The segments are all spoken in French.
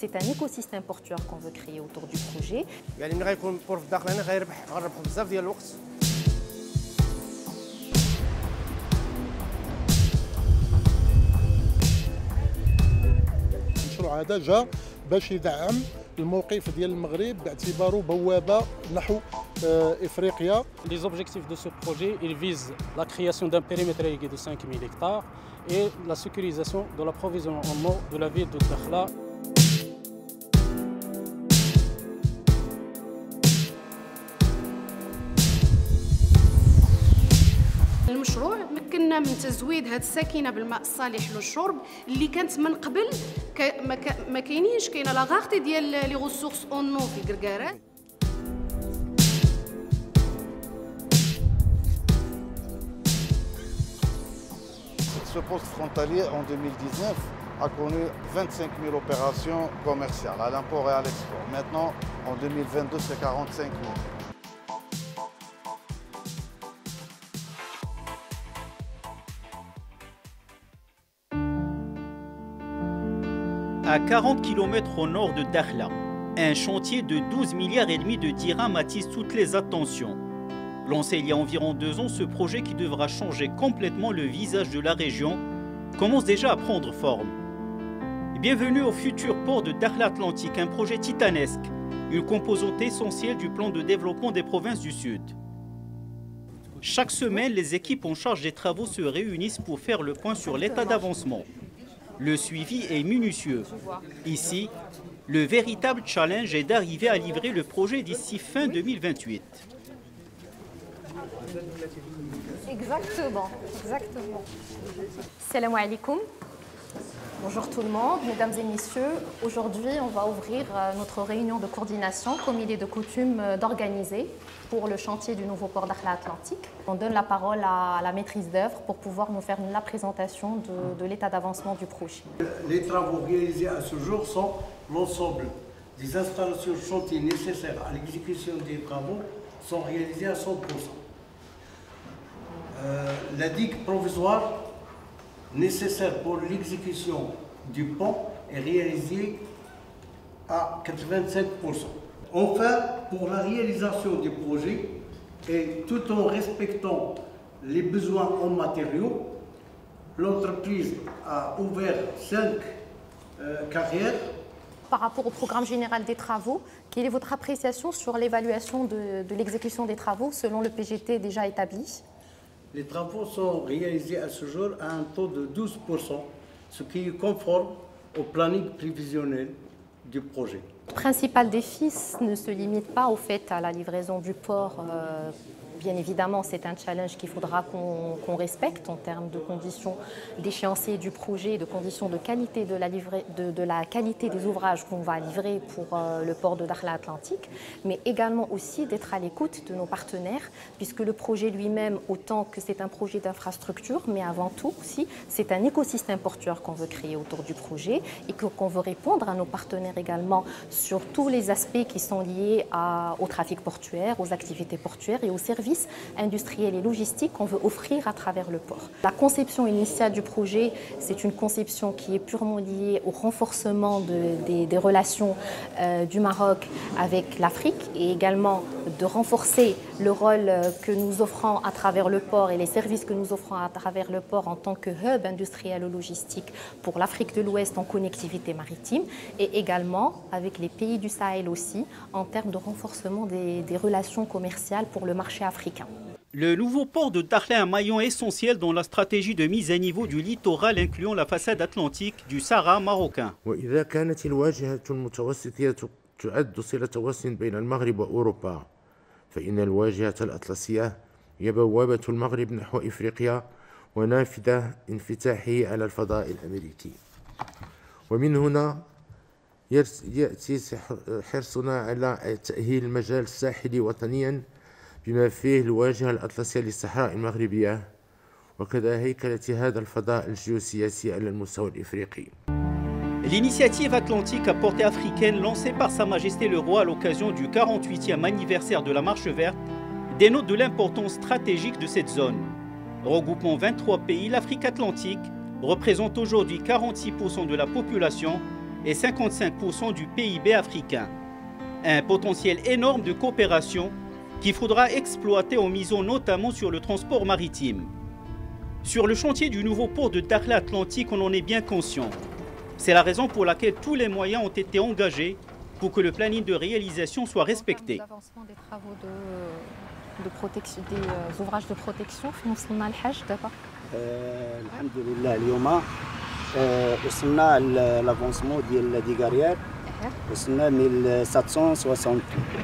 c'est un écosystème portuaire qu'on veut créer autour du projet. يعني ملي غيكون البور في الداخل هنا غنربح بزاف ديال الوقت. المشروع هذا جا باش يدعم الموقف ديال المغرب باعتباره بوابه نحو افريقيا. Les objectifs de ce projet, ils visent la création d'un périmètre irrigué de 5000 hectares et la sécurisation de l'approvisionnement en eau de la ville de Dakhla. المشروع مكننا من تزويد هذه الساكنه بالماء الصالح للشرب اللي كانت من قبل ما كاينينش، كاينه لا غارتي ديال لي غوسورس اون نو في الكركارات. Ce poste frontalier en 2019 a connu 25 000 opérations commerciales à l'import et à l'export. Maintenant, en 2022, c'est 45 000. À 40 km au nord de Dakhla, un chantier de 12,5 milliards de dirhams attise toutes les attentions. Lancé il y a environ 2 ans, ce projet qui devra changer complètement le visage de la région commence déjà à prendre forme. Bienvenue au futur port de Dakhla Atlantique, un projet titanesque, une composante essentielle du plan de développement des provinces du Sud. Chaque semaine, les équipes en charge des travaux se réunissent pour faire le point sur l'état d'avancement. Le suivi est minutieux. Ici, le véritable challenge est d'arriver à livrer le projet d'ici fin 2028. Exactement. Salam alaikum. Bonjour tout le monde, mesdames et messieurs. Aujourd'hui, on va ouvrir notre réunion de coordination, comme il est de coutume d'organiser pour le chantier du nouveau port Dakhla Atlantique. On donne la parole à la maîtrise d'œuvre pour pouvoir nous faire la présentation de l'état d'avancement du projet. Les travaux réalisés à ce jour sont l'ensemble des installations de chantier nécessaires à l'exécution des travaux sont réalisées à 100%. La digue provisoire nécessaire pour l'exécution du pont est réalisée à 85%. Enfin, pour la réalisation du projet, et tout en respectant les besoins en matériaux, l'entreprise a ouvert 5 carrières. Par rapport au programme général des travaux, quelle est votre appréciation sur l'évaluation de l'exécution des travaux selon le PGT déjà établi? Les travaux sont réalisés à ce jour à un taux de 12%, ce qui est conforme au planning prévisionnel du projet. Le principal défi ne se limite pas au fait à la livraison du port. Bien évidemment, c'est un challenge qu'il faudra qu'on respecte en termes de conditions d'échéancier du projet, de conditions de qualité de la qualité des ouvrages qu'on va livrer pour le port de Dakhla Atlantique, mais également aussi d'être à l'écoute de nos partenaires, puisque le projet lui-même, autant que c'est un projet d'infrastructure, mais avant tout aussi, c'est un écosystème portuaire qu'on veut créer autour du projet et qu'on veut répondre à nos partenaires également sur tous les aspects qui sont liés au trafic portuaire, aux activités portuaires et aux services industriels et logistiques qu'on veut offrir à travers le port. La conception initiale du projet, c'est une conception qui est purement liée au renforcement des relations du Maroc avec l'Afrique et également de renforcer le rôle que nous offrons à travers le port et les services que nous offrons à travers le port en tant que hub industriel ou logistique pour l'Afrique de l'Ouest en connectivité maritime et également avec les pays du Sahel aussi en termes de renforcement des relations commerciales pour le marché africain. Le nouveau port de Dakhla est un maillon essentiel dans la stratégie de mise à niveau du littoral incluant la façade atlantique du Sahara marocain. وإذا كانت الواجهة المتوسطية تعد صلة وصل بين المغرب وأوروبا فإن الواجهة الأطلسية هي بوابة المغرب نحو إفريقيا ونافذة انفتاحه على الفضاء الأمريكي. ومن هنا يأتي حرصنا على تأهيل المجال الساحلي وطنيا بما فيه الواجهة الأطلسية للصحراء المغربية وكذا هيكلة هذا الفضاء الجيوسياسي على المستوى الإفريقي. L'initiative Atlantique à portée africaine lancée par Sa Majesté le Roi à l'occasion du 48e anniversaire de la Marche verte dénote de l'importance stratégique de cette zone. Regroupant 23 pays, l'Afrique atlantique représente aujourd'hui 46% de la population et 55% du PIB africain. Un potentiel énorme de coopération qu'il faudra exploiter en misant notamment sur le transport maritime. Sur le chantier du nouveau port de Dakhla Atlantique, on en est bien conscient. C'est la raison pour laquelle tous les moyens ont été engagés pour que le planning de réalisation soit respecté. L'avancement des travaux de protection, des ouvrages de protection, وصلنا لحاج دابا. الحمد لله اليوم وصلنا لافونسمون ديال ديغاريير وصلنا 1760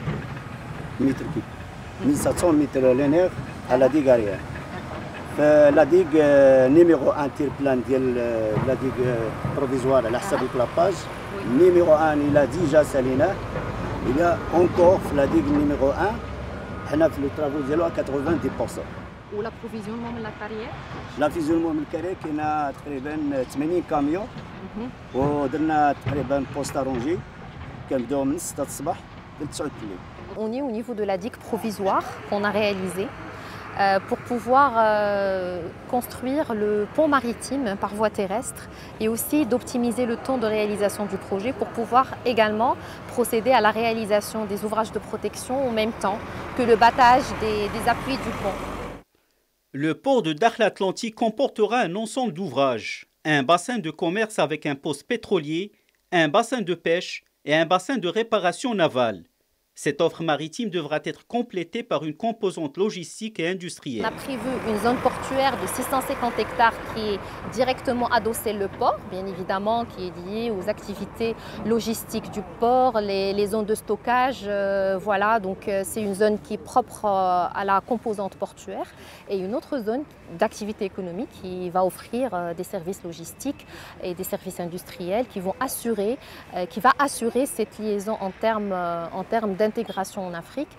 متر كيب 1700 متر لينير على ديغاريير. فلا ديغ نيميرو 1 تير بلان ديال لا ديغ بروفيزوار على حسب الكلاباج نيميرو 1 الى ديجا ساليناه الى اونكور في لا ديغ نيميرو 1 حنا في لو طرافو ديالو 90%. والابروفيزيونمون من لا كارير؟ لافيزيونمون من الكارير كاينه تقريبا 80 كاميون ودرنا تقريبا بوستا رونجي كنبداو من 6 الصباح ل 9 الليل. On est au niveau de la digue provisoire qu'on a réalisée pour pouvoir construire le pont maritime par voie terrestre et aussi d'optimiser le temps de réalisation du projet pour pouvoir également procéder à la réalisation des ouvrages de protection en même temps que le battage des appuis du pont. Le port de Dakhla Atlantique comportera un ensemble d'ouvrages, un bassin de commerce avec un poste pétrolier, un bassin de pêche et un bassin de réparation navale. Cette offre maritime devra être complétée par une composante logistique et industrielle. On a prévu une zone portuaire de 650 hectares qui est directement adossée au port, bien évidemment, qui est liée aux activités logistiques du port, les zones de stockage. Voilà, donc c'est une zone qui est propre à la composante portuaire et une autre zone d'activité économique qui va offrir des services logistiques et des services industriels qui va assurer cette liaison en termes d'intégration en Afrique.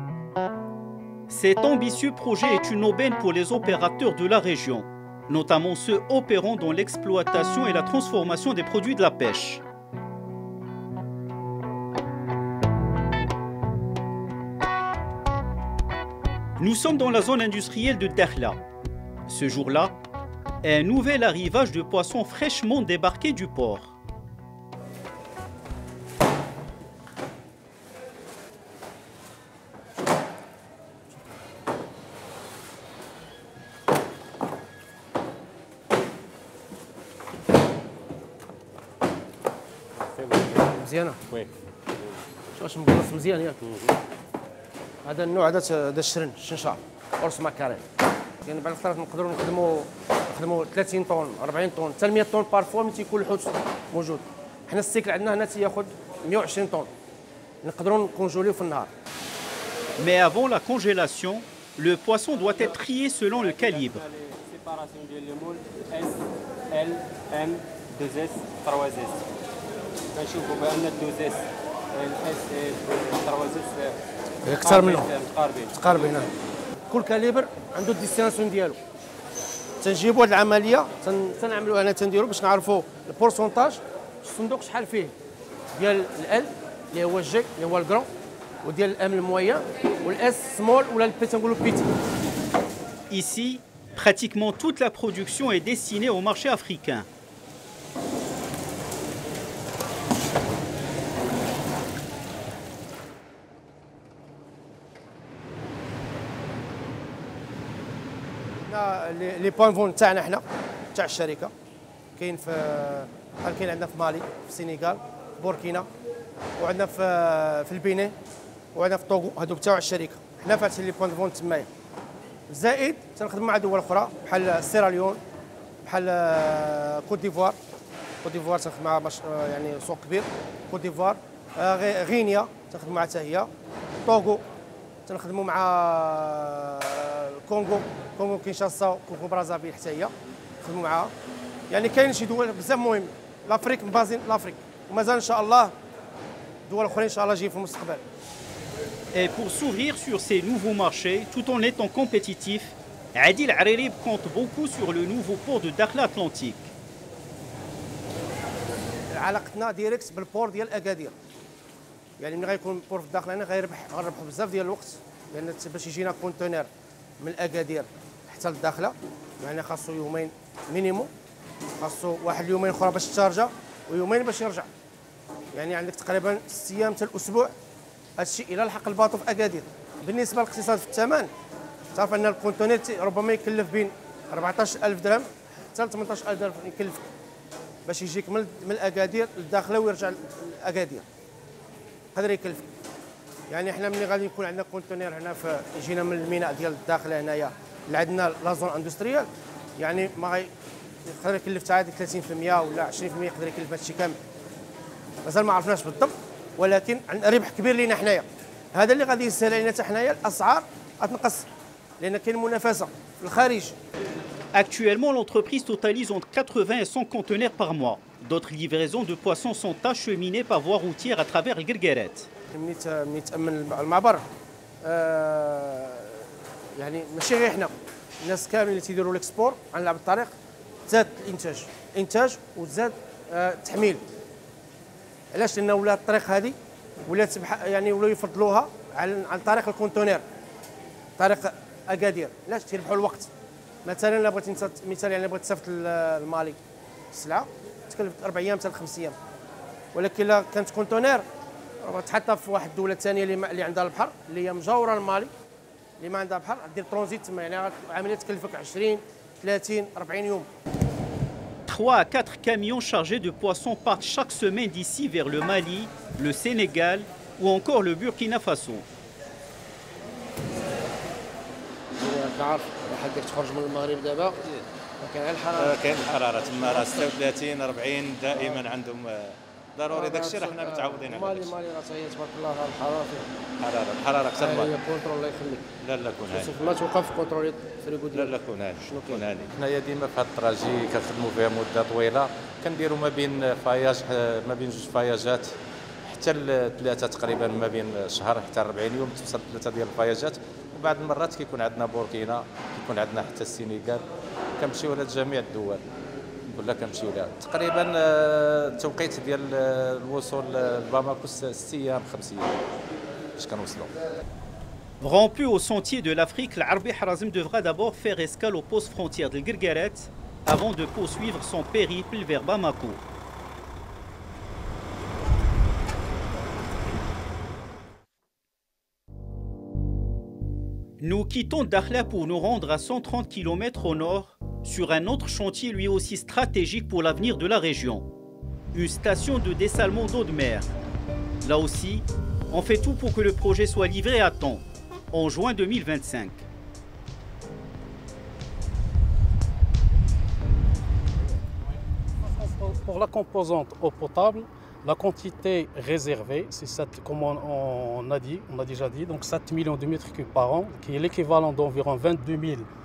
Cet ambitieux projet est une aubaine pour les opérateurs de la région, notamment ceux opérant dans l'exploitation et la transformation des produits de la pêche. Nous sommes dans la zone industrielle de Dakhla. Ce jour-là, un nouvel arrivage de poissons fraîchement débarqués du port. مزيانه وي واش مبلص مزيان ياك هذا النوع هذا الشرن الشنشار قرص ماكاريل يعني بعض الخطرات نقدروا نخدموا 30 طن 40 طن حتى 100 طن بارفوا ملي تيكون الحوت موجود. حنا السيكل عندنا هنا تياخذ 120 طن نقدروا نكونجوليو في النهار. Mais avant la congélation, le poisson doit être trié selon le calibre. Séparation ديال لي مول S L M 2S 3S. كنشوفوا بان 2S الاس 3S اكثر منهم متقاربين. كل كاليبر عنده الديستانسيون ديالو. تنجيبوا هذه العمليه تنعملوها هنا تنديروا باش نعرفوا البورسونتاج الصندوق شحال فيه ديال ال اللي هو الجي اللي هو الكرون وديال الام الموين والاس سمول ولا البي تنقولوا بيتي. Ici, pratiquement toute la production est destinée au marché africain. لي بوان فون تاعنا حنا تاع الشركه كاين كاين عندنا في مالي في السنغال في بوركينا وعندنا في البنين وعندنا في طوغو هذوك تاع الشركه حنا فاتحين لي بوان فون تمايا زائد تنخدموا مع دول اخرى بحال سيراليون بحال كوت ديفوار تنخدم مع يعني سوق كبير كوت ديفوار غينيا تنخدموا معها حتى هي طوغو تنخدموا مع كونغو كينشاسا كونغو برازافيل حتى هي نخدموا معها يعني كاين شي دول بزاف مهم لافريك مبازين لافريك ومازال ان شاء الله دول اخرين ان شاء الله جايين في المستقبل. Et pour s'ouvrir sur ces nouveaux marchés tout en étant compétitif, Adil Hariri compte beaucoup sur le nouveau port de Dakhla Atlantique. علاقتنا ديريكت بالبور ديال اكادير يعني ملي غيكون البور في الداخل هنا غنربحوا بزاف ديال الوقت لان باش يجينا كونتينر من اكادير حتى للداخله يعني خاصو يومين مينيموم خاصو واحد اليومين اخرى باش تشارجا ويومين باش يرجع يعني عندك تقريبا 6 ايام حتى الاسبوع. هذا الشيء الى لحق الباطو في اكادير. بالنسبه للاقتصاد في الثمن، تعرف ان الكونتونير ربما يكلف بين 14000 درهم حتى 18000 درهم يكلفك باش يجيك من اكادير للداخله ويرجع لاكادير. هذا يكلفك. يعني حنا ملي غادي يكون عندنا كونتونير هنا يجينا من الميناء ديال الداخله هنايا اللي عندنا لا زون اندستريال، يعني ما يقدر يكلف عادي 30% ولا 20% يقدر يكلف هذا الشيء كامل. مازال ما عرفناش بالضبط، ولكن ربح كبير لينا حنايا. هذا اللي غادي يسهل علينا حتى حنايا الاسعار غتنقص لان كاين منافسه في الخارج. Actuellement, l'entreprise totalise entre 80 et 100 conteneurs par mois. D'autres livraisons de poissons sont acheminées par voie routière à travers le Guergueret. ملي تامن المعبر يعني ماشي غير حنا، الناس كاملين اللي تيديروا الاكسبور على لعب الطريق زاد الانتاج وزاد التحميل. علاش؟ لان ولات الطريق هذه ولات يعني ولاو يفضلوها على طريق الكونتونير، طريق اكادير. علاش؟ تيربحوا الوقت. مثلا الا بغيتي انت مثال يعني بغيت تسافر للمالي السلعه تكلف 4 ايام حتى 5 ايام، ولكن الا كانت كونتونير تحطها في واحد الدوله ثانيه اللي عندها البحر اللي هي مجاوره للمالي اللي ما عندها بحر، دير ترانزيت تما، يعني عمليه تكلفك 20 30 40 يوم. 3 à 4 camions chargés de poissons partent chaque semaine d'ici vers le Mali, le Sénégal ou encore le Burkina Faso. عارف حقك تخرج من المغرب دابا كاين غير الحراره، كاين الحراره تما راه 36 40 دائما عندهم ضروري. داك الشيء راه حنا متعودين عليه. مالي راه تبارك الله الحراره فيه الحراره اكثر ما هي كونترول. الله يخليك. لا كون هاني ما توقف كونترول فريغو ديالك. لا كون هاني كون هاني. حنايا ديما في هذا الطراجي كنخدموا فيها مده طويله، كنديروا ما بين فاياج ما بين 2 فاياجات حتى 3 تقريبا، ما بين شهر حتى 40 يوم توصل 3 ديال الفاياجات. وبعض المرات كيكون عندنا بوركينا، كيكون عندنا حتى السينيغال، كنمشيو لجميع الدول كلها كنمشيو لها. تقريبا التوقيت ديال الوصول لباماكو 6 ايام 5 ايام باش كنوصلوا. Rompu au sentier de l'Afrique, l'Arbi Harazim devra d'abord faire escale au poste frontière de Guergueret avant de poursuivre son périple vers Bamako. Nous quittons Dakhla pour nous rendre à 130 km au nord, sur un autre chantier lui aussi stratégique pour l'avenir de la région. Une station de dessalement d'eau de mer. Là aussi, on fait tout pour que le projet soit livré à temps, en juin 2025. Pour la composante eau potable, la quantité réservée, c'est 7, comme on a déjà dit, donc 7 millions de mètres cubes par an, qui est l'équivalent d'environ 22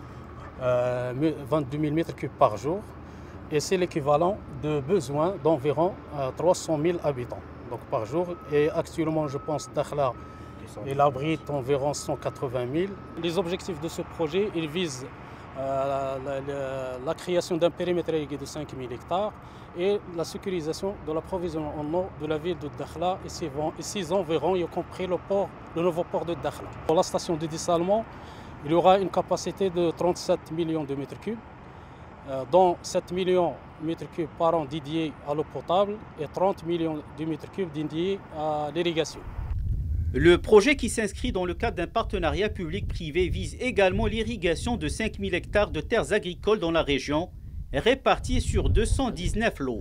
000 mètres cubes par jour. Et c'est l'équivalent de besoins d'environ 300 000 habitants donc par jour. Et actuellement, je pense, Dakhla, il abrite environ 180 000. Les objectifs de ce projet, ils visent la création d'un périmètre irrigué de 5 000 hectares et la sécurisation de l'approvisionnement en eau de la ville de Dakhla et ses environs, y compris le nouveau port de Dakhla. Pour la station de dessalement, il y aura une capacité de 37 millions de mètres cubes, dont 7 millions de mètres cubes par an dédiés à l'eau potable et 30 millions de mètres cubes dédiés à l'irrigation. Le projet qui s'inscrit dans le cadre d'un partenariat public-privé vise également l'irrigation de 5000 hectares de terres agricoles dans la région, répartis sur 219 lots.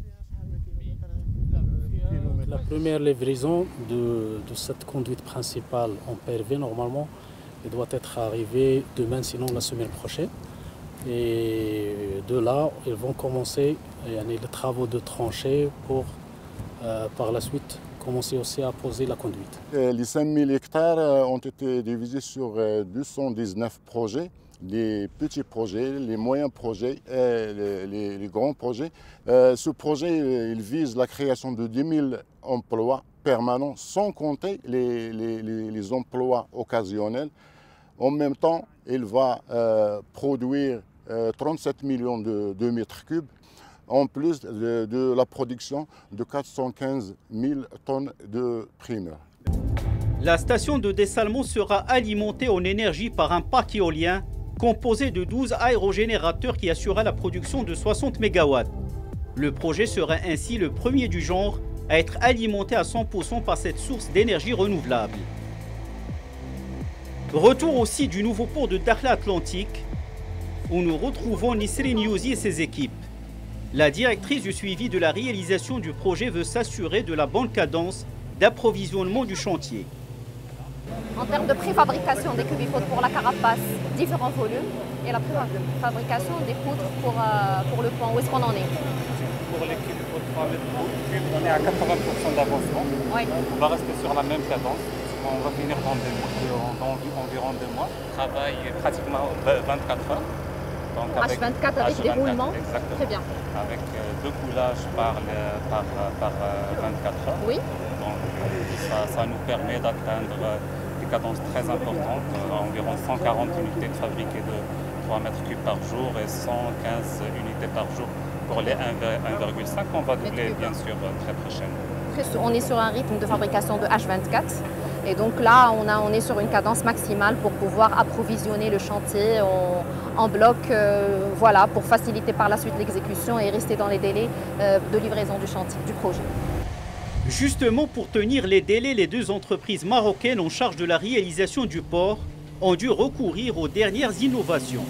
La première livraison de cette conduite principale en PRV, normalement, elle doit être arrivée demain, sinon la semaine prochaine. Et de là, ils vont commencer les travaux de tranchées pour, par la suite, commencer aussi à poser la conduite. Les 5000 hectares ont été divisés sur 219 projets, les petits projets, les moyens projets et les grands projets. Ce projet il vise la création de 10 000 emplois permanents, sans compter les emplois occasionnels. En même temps, il va produire 37 millions de mètres cubes, en plus de la production de 415 000 tonnes de primeurs. La station de dessalement sera alimentée en énergie par un parc éolien composé de 12 aérogénérateurs qui assurera la production de 60 MW. Le projet sera ainsi le premier du genre à être alimenté à 100% par cette source d'énergie renouvelable. Retour aussi du nouveau port de Dakhla Atlantique, où nous retrouvons Nisrine Youzi et ses équipes. La directrice du suivi de la réalisation du projet veut s'assurer de la bonne cadence d'approvisionnement du chantier. En termes de préfabrication des cubipodes pour la carapace, différents volumes, et la préfabrication des poutres pour le pont, où est-ce qu'on en est? Pour les cubipodes 3 mètres cubes, on est à 80% d'avancement. Oui. On va rester sur la même cadence. On va finir dans environ 2 mois. On travaille pratiquement 24 heures. Donc H24 avec des roulements. Exactement. Très bien. Avec 2 coulages par 24 heures. Oui. Donc ça nous permet d'atteindre des cadences très importantes, environ 140 unités de fabriquées de 3 mètres cubes par jour et 115 unités par jour pour les 1,5. On va doubler bien sûr très prochainement. On est sur un rythme de fabrication de H24. Et donc là, on est sur une cadence maximale pour pouvoir approvisionner le chantier en bloc, voilà, pour faciliter par la suite l'exécution et rester dans les délais de livraison du chantier, du projet. Justement, pour tenir les délais, les deux entreprises marocaines en charge de la réalisation du port ont dû recourir aux dernières innovations.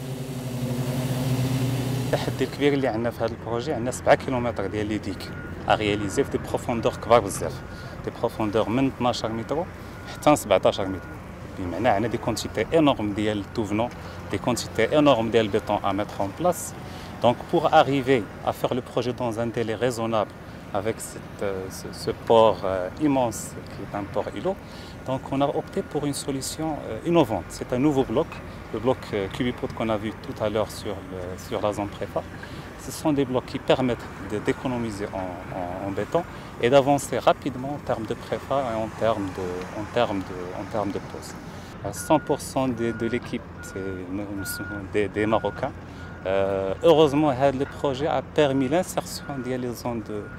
التحدي الكبير اللي عندنا في هذا البروجي عندنا 7 كيلومتر ديال لي ديك ا رياليزي في دي بروفوندور كبار بزاف دي بروفوندور من 12 متر حتى 17 متر بمعنى عندنا دي كونتيتي انورم ديال التوفنون دي كونتيتي انورم ديال البيتون ا ميتر اون بلاس دونك pour arriver à faire le projet dans un délai raisonnable avec ce port immense qui est un port îlot. Donc on a opté pour une solution innovante. C'est un nouveau bloc, le bloc Cubipod qu'on a vu tout à l'heure sur la zone prépa. Ce sont des blocs qui permettent d'économiser en béton et d'avancer rapidement en termes de prépa et en termes de pose. 100% de l'équipe, c'est des Marocains. Heureusement, ce projet a permis l'insertion des zones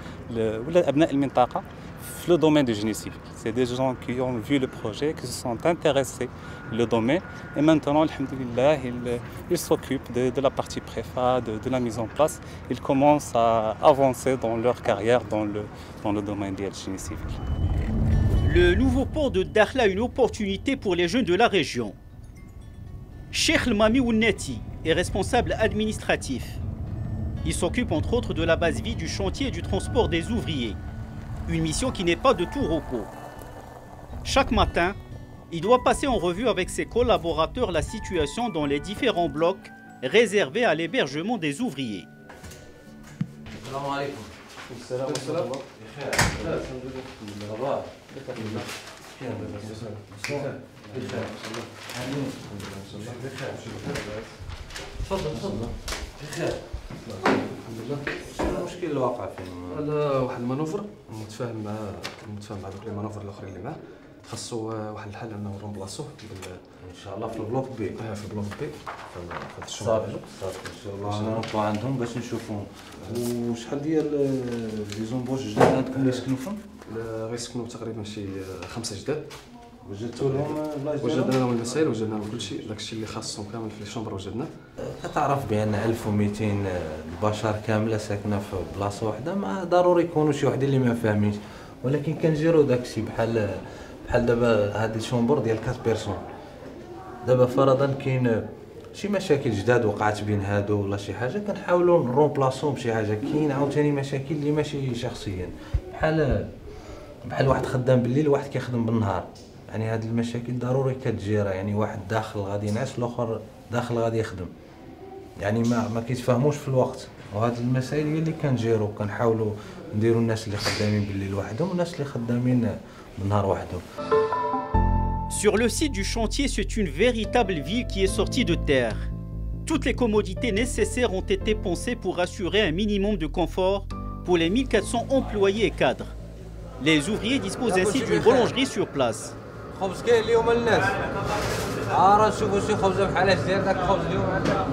dans le domaine du génie civil. C'est des gens qui ont vu le projet, qui se sont intéressés au domaine et maintenant, alhamdoulilah, ils s'occupent de la partie préfa, de la mise en place. Ils commencent à avancer dans leur carrière dans le domaine du génie civil. Le nouveau port de Dakhla, une opportunité pour les jeunes de la région. Cheikh Mami Ounneti est responsable administratif. Il s'occupe entre autres de la base vie du chantier et du transport des ouvriers. Une mission qui n'est pas de tout repos. Chaque matin, il doit passer en revue avec ses collaborateurs la situation dans les différents blocs réservés à l'hébergement des ouvriers. شنو المشكل الواقع فين؟ هذا واحد المانوفر متفاهم مع دوك لي مانوفر الاخرين اللي معاه خاصو واحد الحل انه نرومبلاسوه ان شاء الله في البلوك بي. في البلوك بي في الشغل صافي ان شاء الله انا نطلع عندهم باش نشوفوا. وشحال ديال لي زومبوش جداد عندكم اللي يسكنوا فين؟ غيسكنوا تقريبا شي 5 جداد. وجدتوا لهم وجدنا لهم المسائل وجدنا لهم كل شيء داك الشيء اللي خاصهم كامل في الشومبر وجدناه. كتعرف بان 1200 البشر كامله ساكنه في بلاصه واحده ما ضروري يكونوا شي وحدين اللي ما فاهمينش ولكن كنجيروا داك الشيء بحال دابا هذه الشومبر ديال 4 بيرسون. دابا فرضا كاين شي مشاكل جداد وقعت بين هادو ولا شي حاجه كنحاولوا نرومبلاسوهم بشي حاجه. كاين عاوتاني مشاكل اللي ماشي شخصيا بحال واحد خدام بالليل وواحد كيخدم بالنهار. يعني هاد المشاكل ضروري كتجيرها. يعني واحد داخل غادي ينعس والاخر داخل غادي يخدم. يعني ما كيتفاهموش في الوقت. وهاد المسائل هي اللي كنجيرو كنحاولوا نديروا الناس اللي خدامين بالليل وحدهم والناس اللي خدامين بالنهار وحدهم. Sur le site du chantier, c'est une véritable ville qui est sortie de terre. Toutes les commodités nécessaires ont été pensées pour assurer un minimum de confort pour les 1400 employés et cadres. Les ouvriers disposent ainsi d'une boulangerie sur place. خبز كاين اليوم الناس راه نشوفوا شي خبزه بحال اش داير داك الخبز اليوم.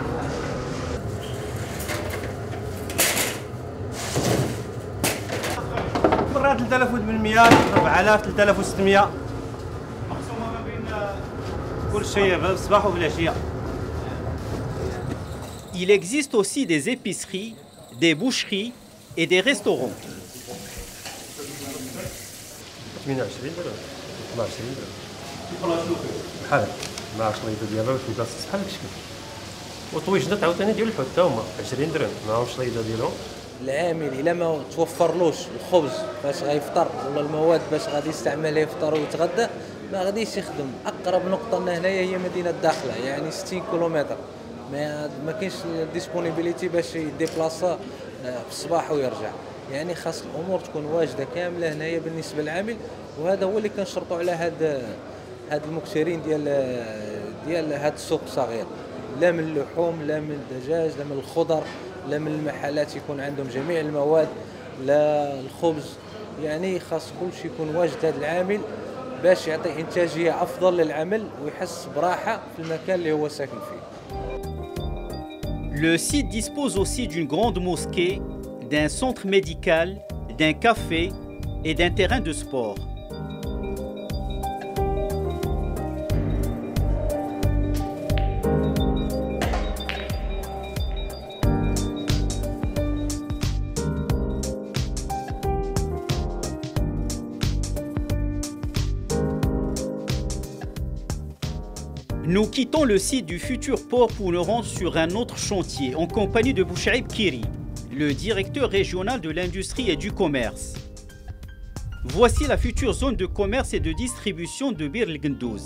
مرات 3800 4000 3600 مقسومه ما بين كل شيء في الصباح وفي العشيه. Il existe aussi des épiceries, des boucheries et des restaurants. 28 درهم 22 درهم بحال مع شليطه ديالها باش مكاصص بحال هكا الشكل. وطويجنات عاوتاني ديال الحوت تا هما 20 درهم معاهم شليطه ديالهم. العامل الا ما توفرلوش الخبز باش غيفطر ولا المواد باش غادي يستعملها يفطر ويتغدى ما غاديش يخدم. اقرب نقطه لنا هنايا هي مدينه الداخله، يعني 60 كيلومتر، ما كاينش ديسبونيبيليتي باش يديبلاصا في الصباح ويرجع. يعني خاص الامور تكون واجده كامله هنايا بالنسبه للعامل، وهذا هو اللي كنشرطوا على هاد المكثرين ديال هاد السوق الصغير، لا من اللحوم لا من الدجاج لا من الخضر لا من المحلات يكون عندهم جميع المواد، لا الخبز. يعني خاص كل شيء يكون واجد هذا العامل باش يعطي انتاجيه افضل للعمل ويحس براحه في المكان اللي هو ساكن فيه. Le site dispose aussi d'une grande mosquée, d'un centre médical, d'un café et d'un terrain de sport. Nous quittons le site du futur port pour nous rendre sur un autre chantier en compagnie de Bouchaïb Kiri, le directeur régional de l'industrie et du commerce. Voici la future zone de commerce et de distribution de Bir El Gendouz.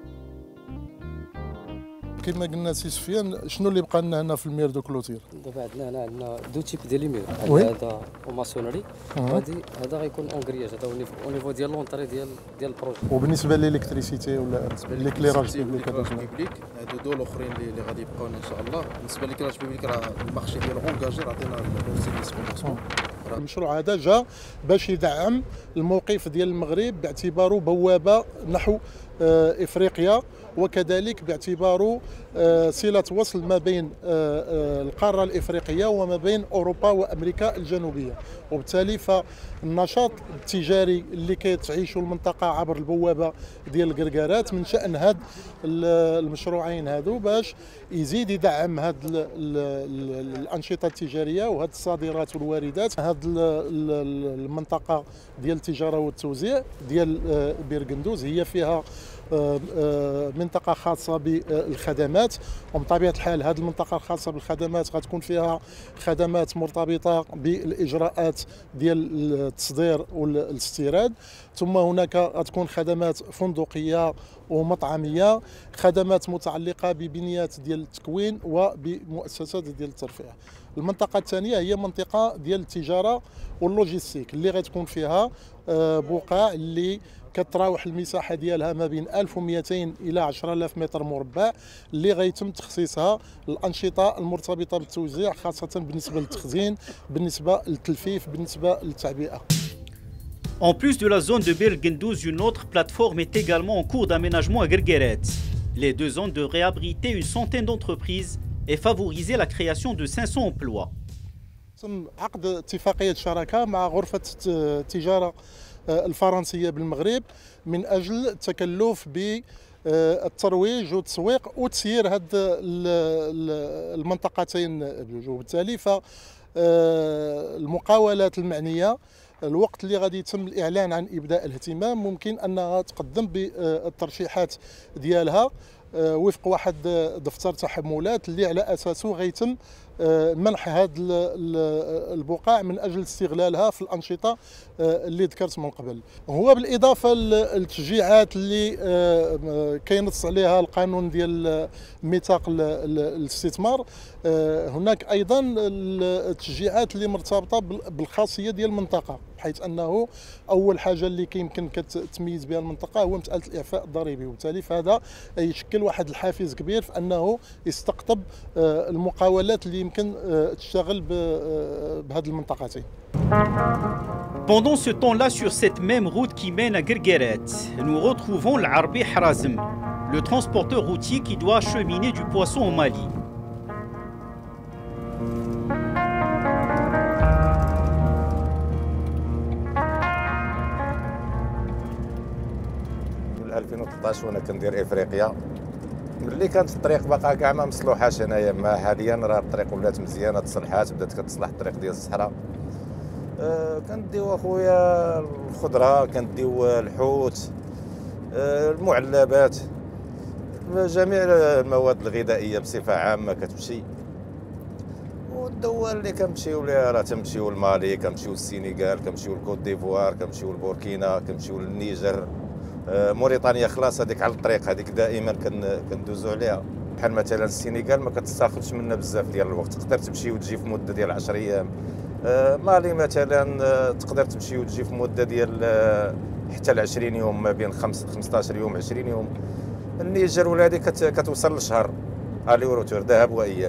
كما قلنا سي سفيان، شنو اللي بقى لنا هنا في المير دو كلوتير؟ دابا عندنا دو تيب ديال لي مير، هذا وماسونري، هذا غيكون اونغرياج، هذا او نيفو ديال لونطري ديال البروجي. وبالنسبه للالكتريسيتي ولا ليكليراج بيبليك هادو دول الاخرين اللي غادي يبقاونا ان شاء الله. بالنسبه للكراج بيبليك راه المارشي ديالو اونكاجي، عطينا السيرفيس. المشروع هذا جا باش يدعم الموقف ديال المغرب باعتباره بوابه نحو افريقيا، وكذلك باعتباره صلة وصل ما بين القارة الإفريقية وما بين أوروبا وأمريكا الجنوبية. وبالتالي فالنشاط التجاري اللي كتعيشه المنطقة عبر البوابة ديال القرقارات من شأن هاد المشروعين هادو باش يزيد يدعم هاد الأنشطة التجارية وهاد الصادرات والواردات. هاد المنطقة ديال التجارة والتوزيع ديال بير قندوز هي فيها منطقة خاصة بالخدمات، وبطبيعة الحال هذه المنطقة الخاصة بالخدمات غتكون فيها خدمات مرتبطة بالإجراءات ديال التصدير والاستيراد، ثم هناك غتكون خدمات فندقية ومطعمية، خدمات متعلقة ببنيات ديال التكوين وبمؤسسات ديال الترفيه. المنطقة الثانية هي منطقة ديال التجارة واللوجيستيك اللي غتكون فيها بقاع اللي كتراوح المساحه ديالها ما بين 1200 الى 10000 متر مربع اللي غيتم تخصيصها للانشطه المرتبطه بالتوزيع، خاصه بالنسبه للتخزين، بالنسبه للتلفيف، بالنسبه للتعبئه. En plus de la zone de Bir El Gendouz, une autre plateforme est également en cours d'aménagement à Guergueret. Les deux zones devraient abriter une centaine d'entreprises et favoriser la création de 500 emplois. تم عقد اتفاقيه شراكه مع غرفه التجاره الفرنسيه بالمغرب من اجل التكلف بالترويج والتسويق وتسيير هذه المنطقتين بجوج. وبالتالي فالمقاولات المعنيه الوقت اللي غادي يتم الاعلان عن ابداء الاهتمام ممكن انها تقدم بالترشيحات ديالها وفق واحد دفتر تحملات اللي على اساسه غيتم منح هذه البقاع من اجل استغلالها في الانشطه اللي ذكرت من قبل. هو بالاضافه للتشجيعات اللي كينص عليها القانون ديال ميثاق الاستثمار، هناك ايضا التشجيعات اللي مرتبطه بالخاصيه ديال المنطقه، بحيث انه اول حاجه اللي كيمكن كتميز بها المنطقه هو مساله الاعفاء الضريبي، وبالتالي فهذا يشكل واحد الحافز كبير في انه يستقطب المقاولات اللي يمكن تشتغل بهذه المنطقتين. Pendant ce temps-là, sur cette même route qui mène à Guergueret, nous retrouvons l'Arbi Harazm, le transporteur routier qui doit acheminer du poisson au Mali. من 2013 وانا كندير افريقيا، ملي كانت الطريق باقا كاع ما مصلوحاش. هنايا ما حاليا راه الطريق ولات مزيانه، تصلحات، بدات كتصلح الطريق ديال الصحراء. كنديو اخويا الخضره، كنديو الحوت، المعلبات، جميع المواد الغذائيه بصفه عامه كتمشي. والدول اللي كنمشيو ليها راه تنمشيو لمالي، كنمشيو للسينيغال، كنمشيو لكوت ديفوار، كنمشيو لبوركينا، كنمشيو للنيجر. موريتانيا خلاص هذيك على الطريق، هذيك دائما كندوزو عليها. بحال مثلا السينيغال ما كتستاخذش منا بزاف ديال الوقت، تقدر تمشي وتجي في مده ديال 10 ايام. مالي مثلا تقدر تمشي وتجي في مده ديال حتى ل 20 يوم، ما بين 15 يوم 20 يوم. النيجر ولادي كتوصل لشهر الي وروتور، ذهب وايام.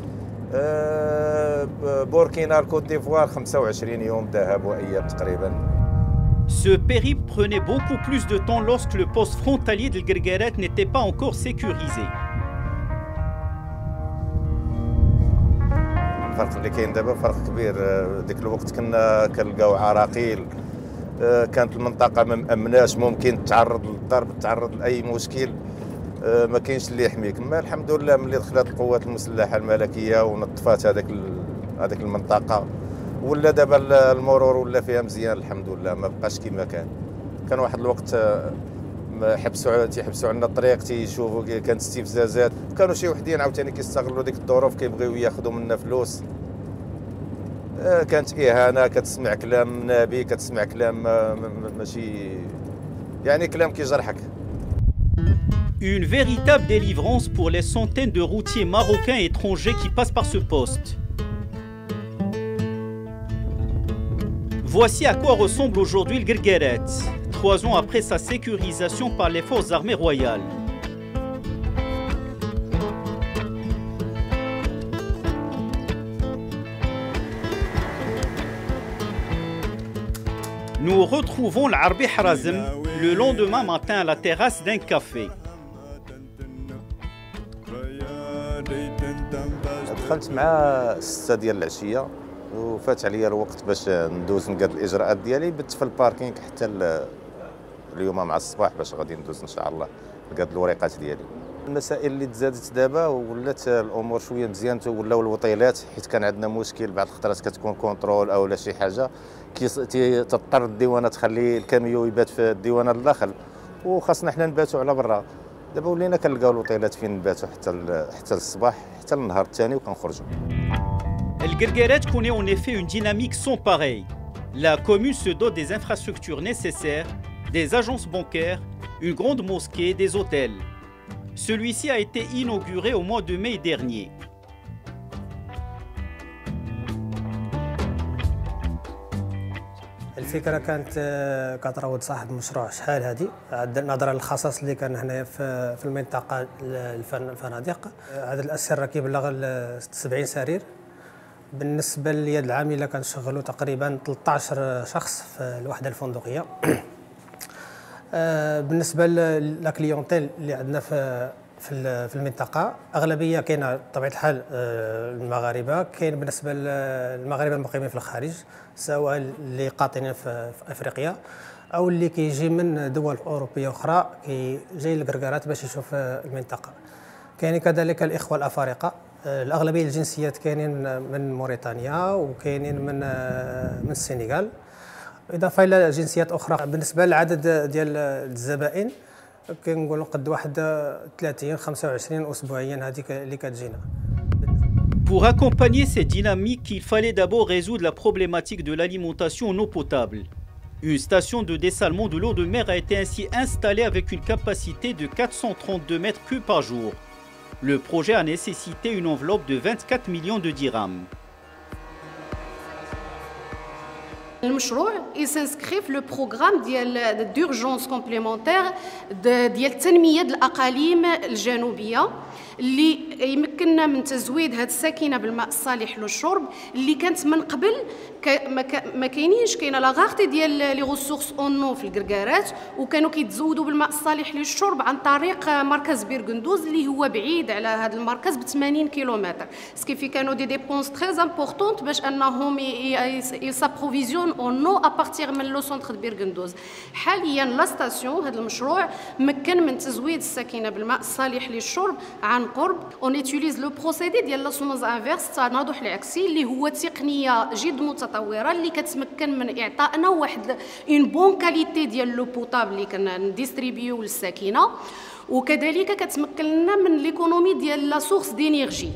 بوركينا الكوت ديفوار 25 يوم ذهب وايام تقريبا. Ce périple prenait beaucoup plus de temps lorsque le poste frontalier de Guerguerat n'était pas encore sécurisé. الفرق اللي كاين دابا فرق كبير. ديك الوقت كنا كنلقاو عراقيل، كانت المنطقه ما مامناش، ممكن تعرض للضرب، تعرض لاي مشكل، ما كاينش اللي يحميك. ما الحمد لله ملي دخلت القوات المسلحه الملكيه ونظفات هذيك المنطقه، ولا دابا المرور ولا فيها مزيان الحمد لله، ما بقاش كما كان واحد الوقت تيحبسوا عندنا الطريق، تيشوفوا كانت استفزازات، كانوا شي وحدين عاوتاني كيستغلوا ديك الظروف، كيبغيو ياخذوا منا فلوس. كانت اهانه، كتسمع كلام نابي، كتسمع كلام ماشي يعني كلام كيجرحك. Une véritable délivrance pour les centaines de routiers marocains et étrangers qui passent par ce poste. Voici à quoi ressemble aujourd'hui le Guerguerat, 3 ans après sa sécurisation par les forces armées royales. Nous retrouvons l'Arbi Harazem le lendemain matin à la terrasse d'un café. دخلت مع 6 ديال العشيه وفات عليا الوقت باش ندوز نقاد الاجراءات ديالي، بت في الباركينغ حتى اليوم مع الصباح باش غادي ندوز ان شاء الله نقاد الوريقات ديالي. المسائل اللي تزادت دابا ولات الامور شويه مزيان، ولاو الوطيلات، حيت كان عندنا مشكل بعض الخطرات كتكون كونترول او لا شي حاجه تضطر الديوانه تخلي الكاميو يبات في الديوانه الداخل، وخاصنا حنا نباتوا على برا. دابا ولينا كنلقاو الوطيلات فين نباتوا حتى الصباح، حتى النهار الثاني وكنخرجوا. El Guerguerat connaît en effet une dynamique sans pareille. La commune se dote des infrastructures nécessaires, des agences bancaires, une grande mosquée, des hôtels. Celui-ci a été inauguré au mois de mai dernier. الفكره كانت كتراود صاحب المشروع شحال هذه نظرا للخصاص اللي كان هنايا في المنطقه الفنادق. عدد الاسر كيبلغ 70 سرير. بالنسبه لليد العامله كنشغلوا تقريبا 13 شخص في الوحده الفندقيه. بالنسبه للكليونتيل اللي عندنا في المنطقه اغلبيه كاينه بطبيعه الحال المغاربه، كاين بالنسبه للمغاربه المقيمين في الخارج، سواء اللي قاطنين في افريقيا او اللي كيجي من دول اوروبيه اخرى جاي للقرقرات باش يشوف المنطقه. كاين كذلك الاخوه الافارقه، الاغلبيه الجنسيات كاينين من موريتانيا وكاينين من السنغال، اضافه الى جنسيات اخرى. بالنسبه للعدد ديال الزبائن كنقولوا قد واحد 30 25 اسبوعيا هذيك اللي كتجينا. Pour accompagner cette dynamique, il fallait d'abord résoudre la problématique de l'alimentation en eau potable. Une station de dessalement de l'eau de mer a été ainsi installée avec une capacité de 432 mètres cubes par jour. Le projet a nécessité une enveloppe de 24 millions de dirhams. المشروع يسنسكري في لو بروغرام ديال دورجونس كومبليمونتير ديال تنميه الاقاليم الجنوبيه اللي يمكننا من تزويد هذه الساكنه بالماء الصالح للشرب اللي كانت من قبل ما كاينينش. كاينه لاغارتي ديال لي ريسورس اونو في القرقارات وكانوا كيتزودوا بالماء الصالح للشرب عن طريق مركز بيرغندوز اللي هو بعيد على هذا المركز ب 80 كيلومتر. سكيفي كانوا دي ديبونس تري امبورطونت باش انهم يسابروفيزيون اونو ابارتيغ من لو سونتر دو بيرغندوز. حاليا لا ستاسيون هذا المشروع مكن من تزويد الساكنه بالماء الصالح للشرب عن قرب. اون يوتيليز لو بروسيدي ديال لاسوماز انفيرس التناضح العكسي اللي هو تقنيه جد متطوره اللي كتمكن من اعطائنا واحد اون بون كاليتي ديال لو بوطابل اللي كنديستريبيو للساكنه، وكذلك كتمكن لنا من ليكونومي ديال لا سورس دينيرجي.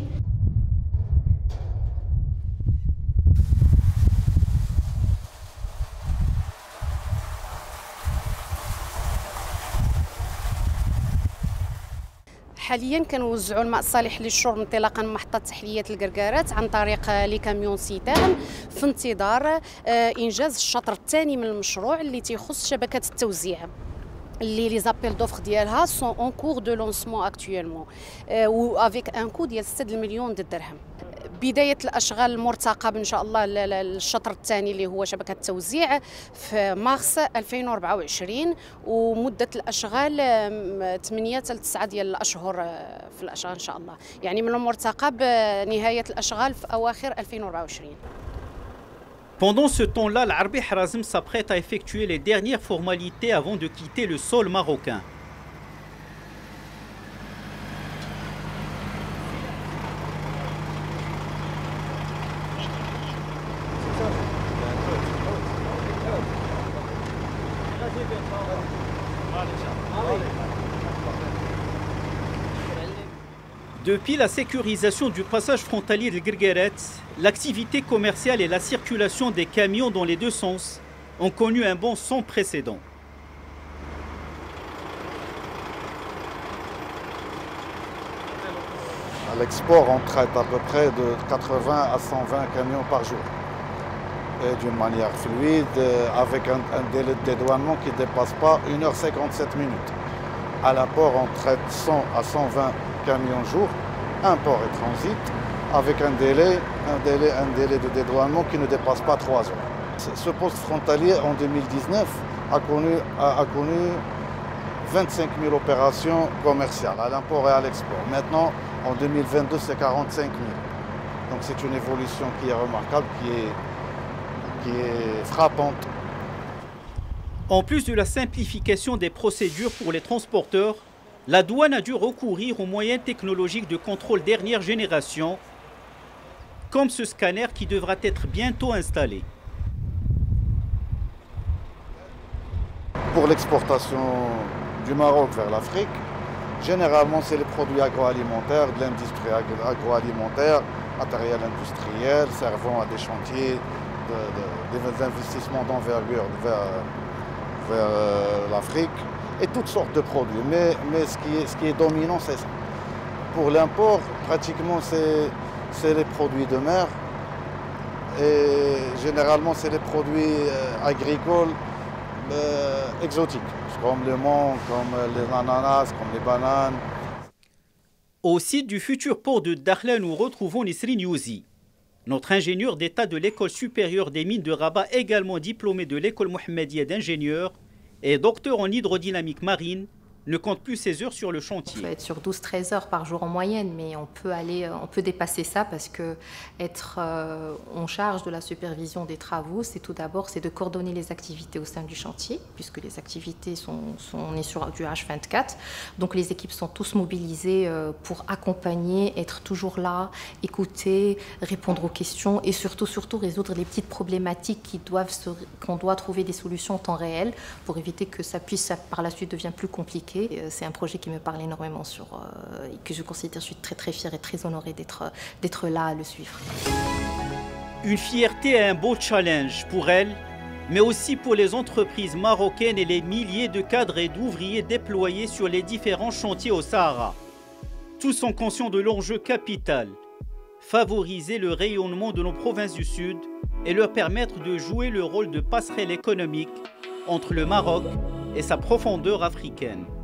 حاليا كنوزعوا الماء الصالح للشرب انطلاقا من محطه تحليه الكركارات عن طريق لي كاميون سيتيرن في انتظار انجاز الشطر الثاني من المشروع اللي تيخص شبكه التوزيع اللي لي زابيل دوفر ديالها سون اون كور دو لونسمون اكطويلمون و افيك ان كو ديال 6 مليون درهم. بداية الأشغال المرتقب إن شاء الله الشطر الثاني اللي هو شبكة التوزيع في مارس 2024، ومدة الأشغال 8 ل 9 ديال الأشهر في الأشغال إن شاء الله، يعني من المرتقب نهاية الأشغال في أواخر 2024. Pendant ce temps-là, l'Arbi Harazm s'apprête à effectuer les dernières formalités avant de quitter le sol marocain. Depuis la sécurisation du passage frontalier de Guergueret, l'activité commerciale et la circulation des camions dans les deux sens ont connu un bond sans précédent. À l'export, on traite à peu près de 80 à 120 camions par jour. Et d'une manière fluide, avec un délai de dédouanement qui ne dépasse pas 1h57 minutes. À l'apport, on traite 100 à 120 camions jour, import et transit, avec un délai de dédouanement qui ne dépasse pas 3 heures. Ce poste frontalier, en 2019, a connu 25 000 opérations commerciales à l'import et à l'export. Maintenant, en 2022, c'est 45 000. Donc c'est une évolution qui est remarquable, qui est frappante. En plus de la simplification des procédures pour les transporteurs, la douane a dû recourir aux moyens technologiques de contrôle dernière génération, comme ce scanner qui devra être bientôt installé. Pour l'exportation du Maroc vers l'Afrique, généralement c'est les produits agroalimentaires, de l'industrie agroalimentaire, matériel industriel, servant à des chantiers, des investissements d'envergure vers l'Afrique et toutes sortes de produits. Mais ce qui est dominant, c'est ça. Pour l'import, pratiquement c'est les produits de mer et généralement c'est les produits agricoles exotiques, comme le menthe, comme les ananas, comme les bananes. Au site du futur port de Dakhla, nous retrouvons Nisrine Youzi. Notre ingénieur d'État de l'École supérieure des mines de Rabat, également diplômé de l'École Mohammedia d'ingénieurs et docteur en hydrodynamique marine, ne compte plus ses heures sur le chantier. On peut être sur 12-13 heures par jour en moyenne, mais on peut dépasser ça parce que être en charge de la supervision des travaux, c'est tout d'abord de coordonner les activités au sein du chantier, puisque les activités on est sur du H24. Donc les équipes sont tous mobilisées pour accompagner, être toujours là, écouter, répondre aux questions et surtout résoudre les petites problématiques qu'on doit trouver des solutions en temps réel pour éviter que ça puisse par la suite devenir plus compliqué. C'est un projet qui me parle énormément et que je considère, je suis très très fière et très honorée d'être là à le suivre. Une fierté et un beau challenge pour elle, mais aussi pour les entreprises marocaines et les milliers de cadres et d'ouvriers déployés sur les différents chantiers au Sahara. Tous sont conscients de l'enjeu capital, favoriser le rayonnement de nos provinces du Sud et leur permettre de jouer le rôle de passerelle économique entre le Maroc et sa profondeur africaine.